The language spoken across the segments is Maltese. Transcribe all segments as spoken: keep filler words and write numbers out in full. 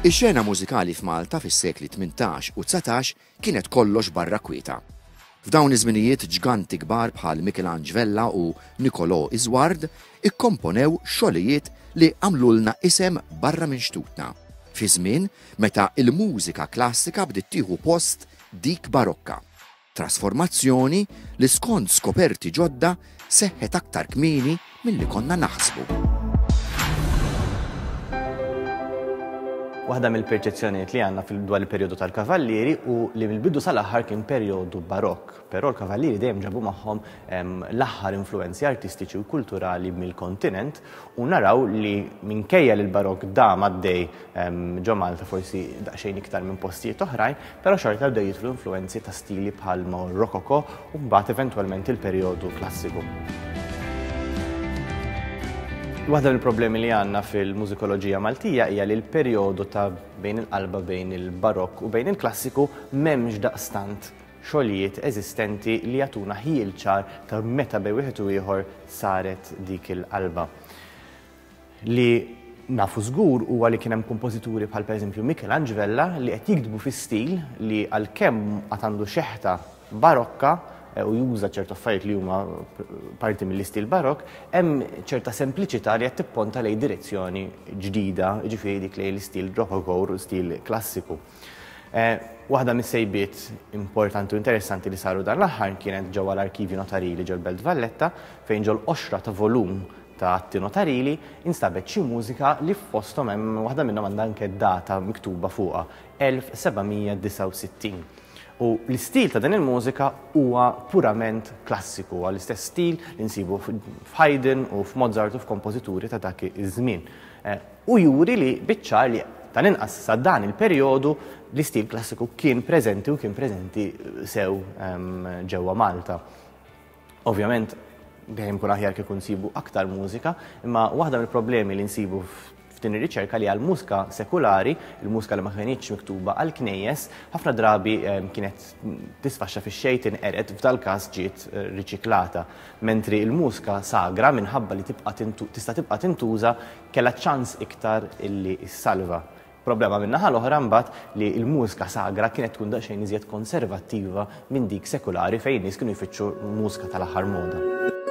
Ix-xena mużikali f'Malta fis-sekli tmintax u tsatax kienet kollox barra kwieta. F'dawn iż-żminijiet ġganti kbar bħal Michelangelo u Niccolò Isward ikkomponew xogħlijiet li għamlulna isem barra minn xtutna. Fi żmien meta il-mużika klassika bdiet tieħu post dik barokka. Trasformazzjoni li skont skoperti ġodda seħħet aktar kmieni milli konna naħsbu. Waħda mill-perċezzjonijiet li għandna fil-dwar il-perjodu tal-kavallieri u li mill-bidu sal-aħħar kien perjodu barokk. Però l-kavallieri dejjem ġabu magħhom l-aħħar influenzi artistiċi u kulturali mill-kontinent u naraw li minkejja li l-barokk dam għaddej ġo Malta forsi daqsxejn iktar minn postijiet oħrajn, però xorta bdew jidħlu influenzi ta' stili bħal rokoko u mbagħad eventwalment il-perjodu klassiku. Waħda mill-problemi li għandna fil-mużikoloġija Maltija hija li l-perjodu ta' bejn il-qalba bejn il-barokk u bejn il-klassiku m'hemmx daqstant xogħlijiet eżistenti li jagħtuna ħiel ċar ta' meta bejn wieħed u ieħor saret dik il-qalba. Li nafu żgur huwa li kien hemm kompożituri bħal pereżempju Michelangelo li qed jiktbu fi stil li għalkemm qatt għandu xeħta barokka u juża ċertu affarijiet li huma parti mill-istil barokk, hemm ċerta sempliċità li qed tipponta lejn direzzjoni ġdida, jiġifieri dik lejn l-istil rokoko u stil klassiku. Waħda mis-sejbiet importanti u interessanti li saru dan l-aħħar kienet ġewwa l-arkivji notarili ġol Belt Valletta fejn ġol oxra ta' volum ta' atti notarili instabet xi mużika li f'fosthom hemm waħda minnhom għandha anke data miktuba fuqha elf sebgħmija disa' u sittin. U l-istil ta' din il-mużika huwa purament klassiku, huwa l-istess stil li nsibu f'Haydn u f'Mozart u f'kompożituri ta' dak iż-żmien. U juri li biċ-ċar li tal-inqas sa' dan il-perjodu l-istil klassiku kien preżenti u kien preżenti sew ġewwa Malta. Ovvjament, dejjem kun aħjar kif nsibu aktar mużika, imma waħda mill-problemi li nsibu f'din ir-riċerka li għall-mużika sekulari, il-mużika li ma kienitx miktuba għall-knejjes, ħafna drabi kienet tisfaxxa fix-xejn tinqered f'dal każ ġiet riċiklata, mentri l-mużika sagra minħabba li tibqa' tista' tibqa' tintuża kellha ċans iktar illi ssalva. Problema min-naħa l-oħra mbagħad li l-mużika sagra kienet tkun daqsxejn iżjed konservattiva minn dik sekulari fejn nies kienu jfittxu mużika tal-aħħar moda.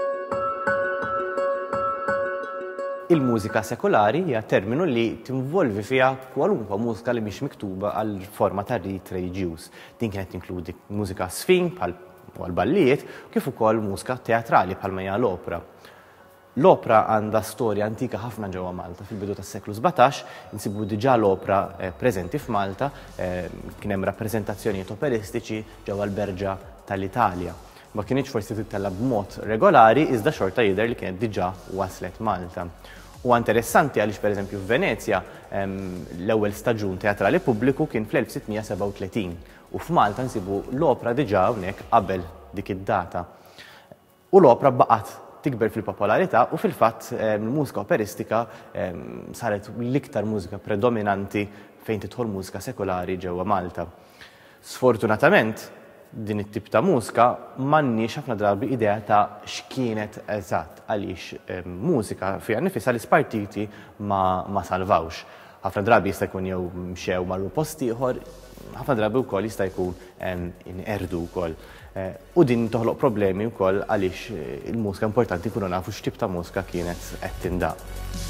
Il-mużika sekolari hija terminu li tinvolvi fiha kwalunkwe mużika li mhix miktuba għal forma ta' rit reliġjuż. Din kienet tinkludi mużika sfin bħal ballijiet kif ukoll mużika teatrali bħalma hija l-opera. L-opera għandha storja antika ħafna ġewwa Malta. Fil-bidu tas-seklu sebgħtax insibu diġà l-opera preżenti f'Malta, kien hemm rappreżentazzjonijiet operistiċi ġewwa l-Berġa tal-Italja. Ma kienx forsi titella b'mod regolari iżda xorta jidher li kienet diġà waslet Malta. Huwa interessanti għaliex pereżempju f'Venezja l-ewwel staġun teatrali pubbliku kien fl-elf sittmija seba' u tletin u f'Malta nsibu l-opera diġà hawnhekk qabel dik id-data. U l-opera baqgħet tikber fil-popolarità u fil-fatt il-mużika operistika saret l-iktar mużika predominanti fejn tidħol mużika sekolari ġewwa Malta. Sfortunatament, din it-tip ta' mużika m'għandniex ħafna drabi idea ta' x'kienet eżatt għaliex mużika fiha nifisha li spartiti ma, ma salvawx. Ħafna drabi jista' jkun jew mxew marru post ieħor, ħafna drabi wkoll jista' jkun inqerdu wkoll. U din toħloq problemi wkoll għaliex il-mużika importanti jkunu nafu x'tip ta' mużika kienet qed tindaq.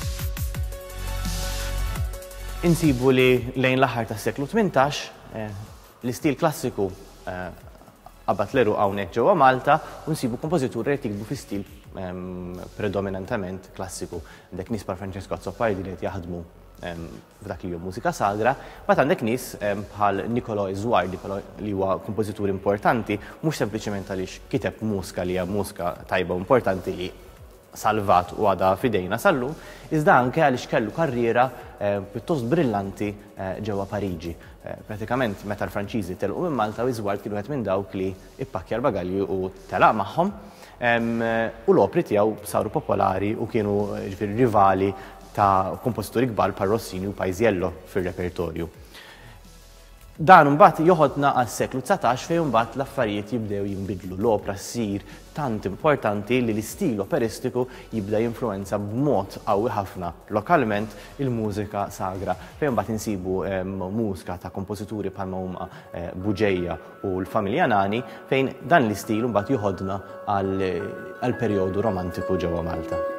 Insibu li lejn l-aħħar tas-seklu tmintax l-istil klassiku qabad l-eru hawnhekk ġewwa Malta u nsibu kompożituri li jikbu fi stil predominantament klassiku. Għandek nies bħal Francesco Azzopardi li qed jaħdmu f'dak li hu mużika sagra, ma għandek nies bħal Niccolò Isward li huwa kompożitur importanti mhux sempliċement għaliex kiteb mużika li hija mużika tajba importanti li salvat u għadha f'idejna sal-lum, iżda anke għaliex kellu karriera pjuttost brillanti ġewwa Pariġi. Pratikament meta l-Franċiżi telqu minn Malta u Isward kienu qed minn dawk li ippakkja l-bagalji u telaq magħhom u l-opri tiegħu saru popolari u kienu ġifieri rivali ta' kompożituri kbar bħal Rossini u Paisiello fir-repertorju. Dan mbagħad joħodna għas-seklu tsatax fejn mbagħad l-affarijiet jibdew jinbidlu. L-opra ssir tant importanti li l-istil operistiku jibda jinfluwenza b'mod qawwi ħafna lokalment il-mużika sagra. Fejn mbagħad insibu mużika ta' kompożituri bħalma huma Buġejja u l-familja Nani fejn dan l-istil mbagħad joħodna għall-perjodu romantiku ġewwa Malta.